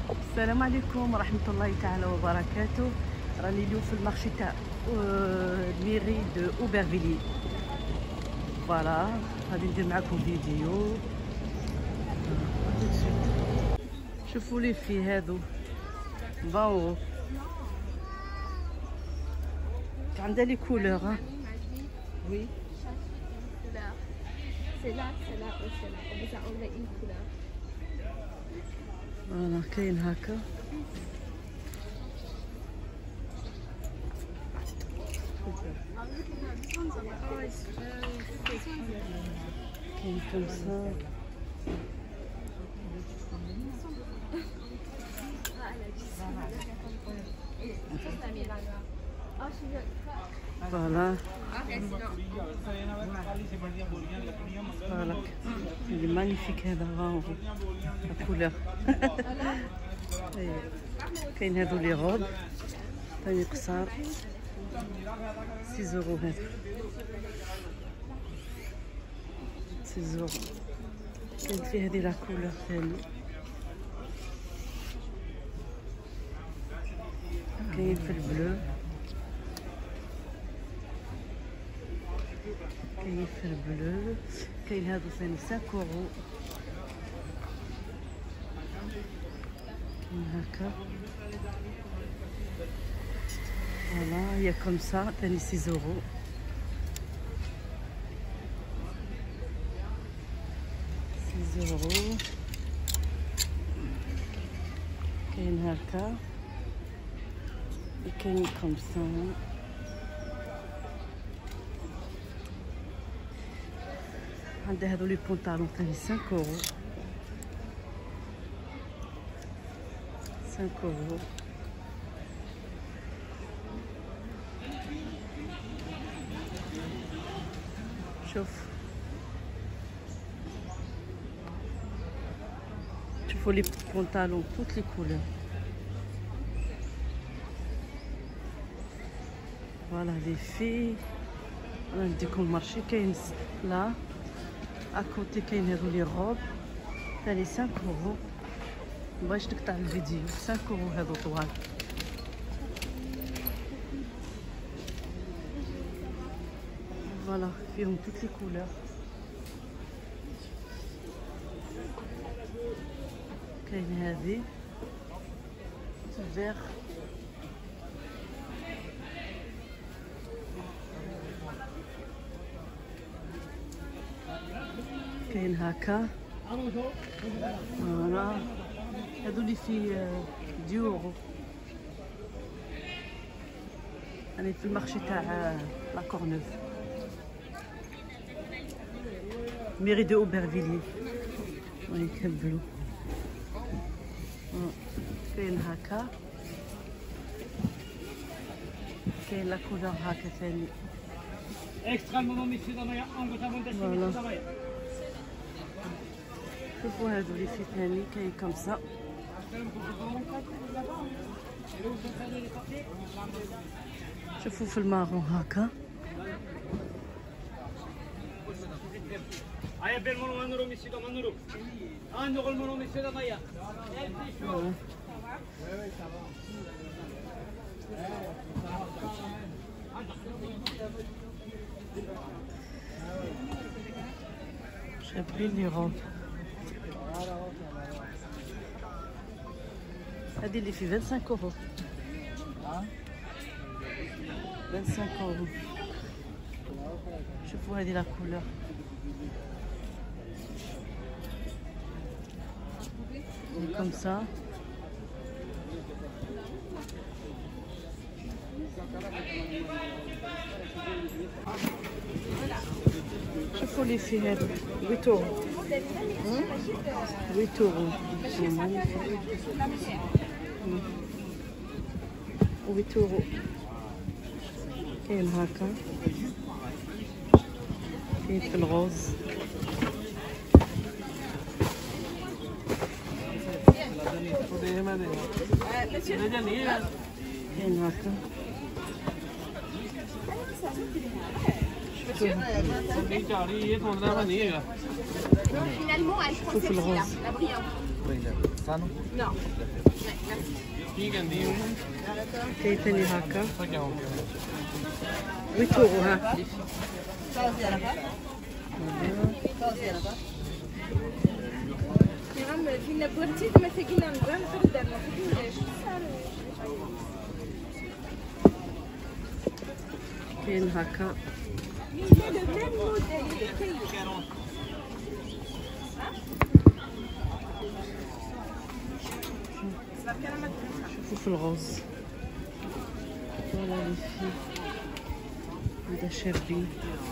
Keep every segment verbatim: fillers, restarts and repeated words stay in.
السلام عليكم ورحمة الله تعالى وبركاته. راني اليوم في المارشي تاع ميري دو اوبرفيلي. فوالا غادي ندير معكم فيديو. شوفوا لي في هادو باو عندها لي كولور. ها وي فوالا كاين هكا. كاين كومسا. فوالا فوالا il est magnifique هذا. واو الكولور. كاين هادو لي غوب ثاني قصار ستة يورو. هذا ستة يورو. كاين فيه هذه لا كولور ثاني. كاين في البلو، كاين في البلو. كاين هادو ثاني خمسة يورو. كاين هكا. فوالا هي كومسا ثاني ستة يورو. ستة يورو. كاين هكا. كاين كومسا. عندها هادو لي بونطالون ثاني خمسة يورو. خمسة يورو. شوف شوفوا لي بونطالون توت لي كولور. فوالا لي في. انا نديكم المارشي كاين لا اكوتي. كاين هادو لي غوب ثاني خمسة يورو. مبغيتش نقطع الفيديو. خمسة يورو هادو طوال. فوالا فيهم توت لي كولور. كاين هادي فيغ. كاين هكا. فوالا هادو اللي في ديورو. راني في المارشي تاع لا كورنوف ميري دو اوبرفيلي. راني كنبلو. كاين هكا. كاين لا كولور هكا ثاني. فوالا شوفوا هادو لي في ثاني. كاين كومسا. شوفوا في المارون هكا. شابين لي غوب. هادي اللي في خمسة وعشرين يورو. خمسة وعشرين يورو. شوفوا هادي لا كولور. كوم سا. شوفوا لي في هذا ثمانية يورو. ثمانية يورو. ثمانية يورو. كاين هكا. كاين في الغوز. كاين هكا. شوف الغوز. Strano? No. كاين ثاني هكا ويتورو ها يا عم فينا بورتيت ما تجينا نبان خدنا ليش كاين هكا شوفوا في الغوز فوالا لي في هذا شابين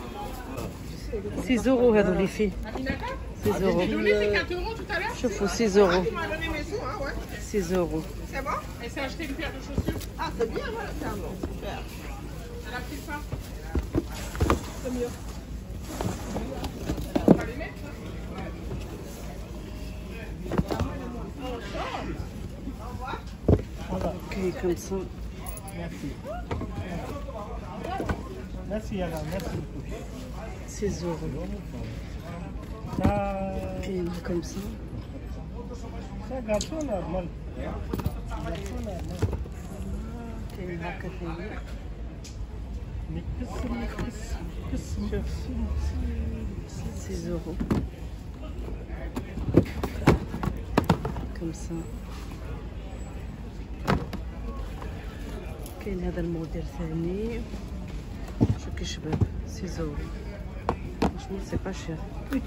ستة يورو هذو لي في ستة يورو شوفوا ستة يورو ستة يورو C'est bon? Elle s'est acheté une paire de chaussures. Ah, c'est bien, voilà, c'est un bon. Super. Elle a pris ça. C'est mieux. On va les mettre. كاين كم ça Merci. Merci Alain, merci beaucoup. ستة يورو Ça, كاين كم ça ça garçon normal. Garçon normal. كاين هكا ثاني نكسر نكسر نكسر. ستة يورو كم ça كاين هذا الموديل ثاني شو كيشباب ستة يورو فرانشمون سي با شير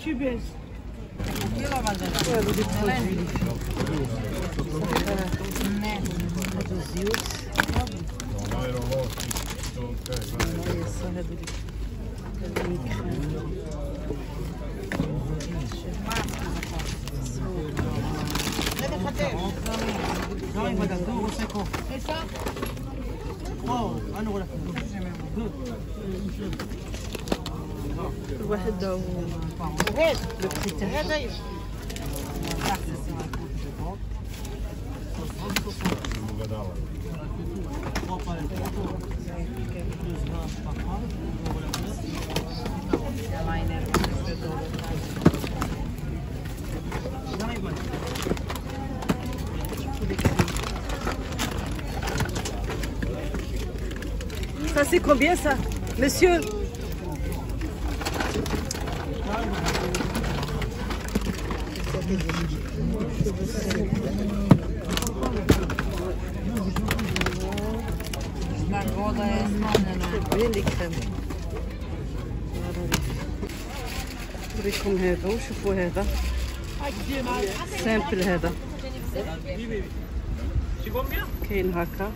هادو دي برودوي لي هادو زيوت يسا هادو لي هادو لي كريم الواحد داو لو بري تاعو Ça c'est combien ça, monsieur? بين لي كريم نوريكم هذا شوفوا هذا سامبل هذا كاين هكا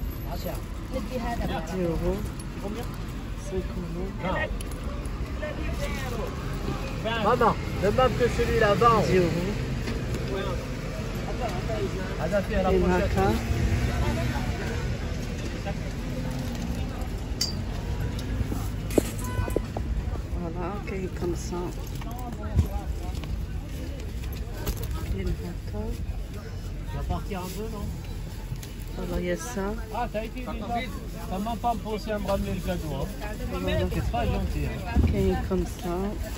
يورو خمسة Maman, le même que celui-là, vingt يورو هذا فيه كاين هكا فوالا كاين خمسة كاين هكا va partir un peu, non? فوالا يا سا Ah, t'as été déjà. T'as même pas pensé à me ramener le cadeau, hein? C'est pas gentil, hein? كاين خمسة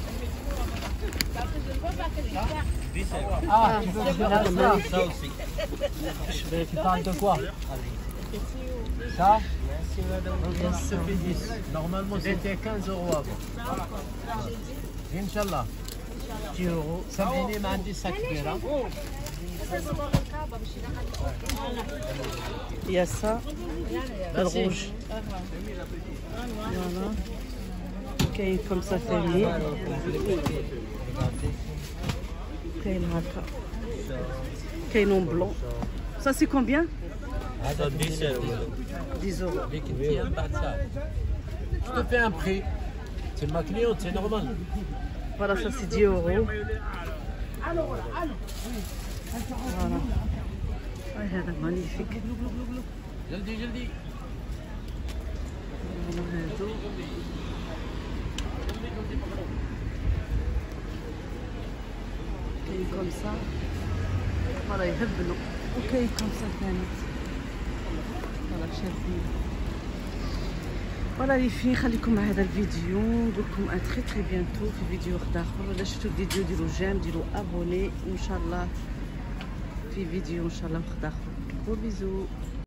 Ah, tu veux dire هذا ça? مالي Ça aussi. Tu parles de quoi? Ça? يا Ça سا fait dix. Normalement, c'était quinze euros avant. Inch'Allah. dix euros. سامحيني ما عندي ساك كبير، ها؟ يا سا الروج فوالا كاين خمسة ثاني كاين هكا كاينون بلون Ça c'est combien? هذا dix euros. dix euros. Je te fais un prix. C'est ma cliente, c'est normal. Voilà, ça c'est dix euros. Voilà. Ouais, هذا magnifique. جلدي جلدي. Voilà, هادو. كاين كوم سا. فوالا يهبلوا. وكاين كوم سا ثاني. فوالا شادين. فوالا لي في خليكم مع هذا الفيديو نقول لكم ا تري تري بيانتو في فيديو واحد اخر. الا شفتوا الفيديو ديروا جيم ديروا ابوني وان شاء الله في فيديو ان شاء الله وقت اخر. بو بيزو.